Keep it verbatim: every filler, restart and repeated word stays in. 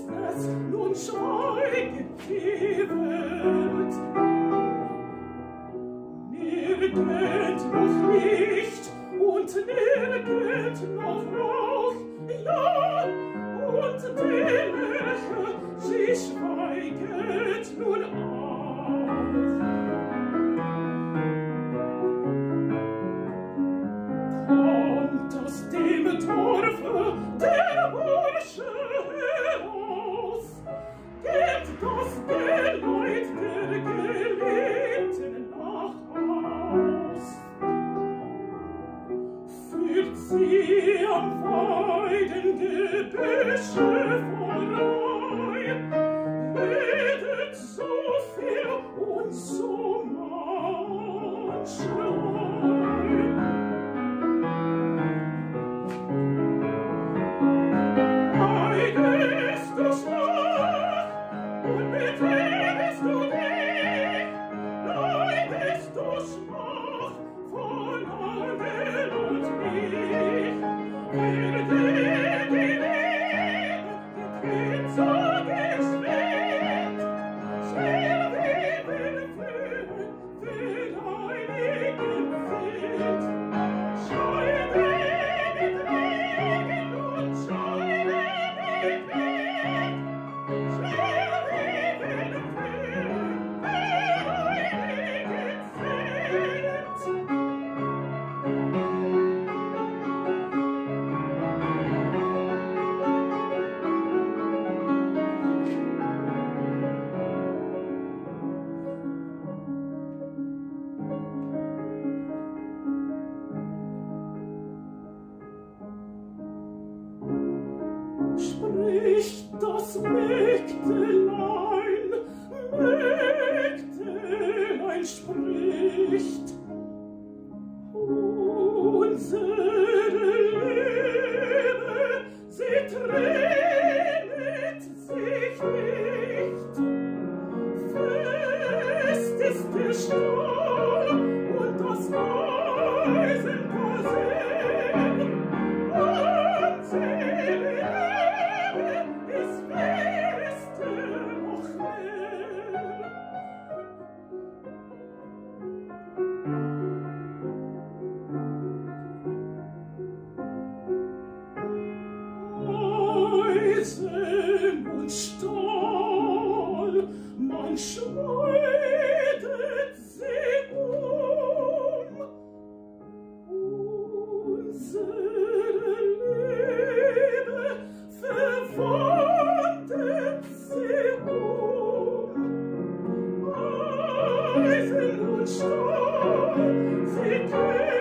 es nun schweiget die Welt. Nirgend noch Licht und nirgend noch Rauch, ja, und die Lerche, sie schweiget nun auch. Kommt aus dem Dorfe der Bursche heraus, geht das Geleit der Geliebten nach Haus. Führt sie am Weidengebüsche vorbei, redet so viel und so mancherlei. Leidest du schwach und betrübst du dich, leidest du schwach von Angel und mich, wer dir die Liebe getrennt so geschwind, schnell weben Flügel für heiligen Wind, scheide mit Regen und scheide mit Wind, schnell weben Flügel für heiligen Wind. Spricht das Mägdelein, Mägdelein spricht, unsere Liebe, sie trennet sich nicht. Fest ist der Stahl und das Eisenkasin, unsere Liebe ist fester noch hell. Eisen und Stahl, man schneidet sie um. Unsere Liebe verwandelt sie um. Eisen und Stahl, sie